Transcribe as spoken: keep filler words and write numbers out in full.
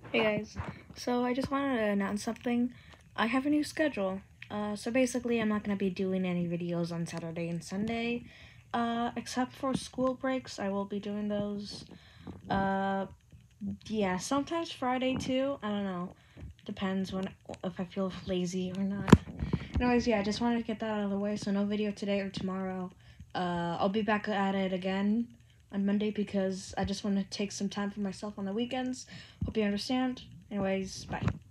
Hey guys, so I just wanted to announce something. I have a new schedule. Uh, so basically, I'm not going to be doing any videos on Saturday and Sunday, uh, except for school breaks. I will be doing those. Uh, yeah, sometimes Friday too. I don't know. Depends when if I feel lazy or not. Anyways, yeah, I just wanted to get that out of the way. So no video today or tomorrow. Uh, I'll be back at it again on Monday because I just want to take some time for myself on the weekends. Hope you understand. Anyways, bye.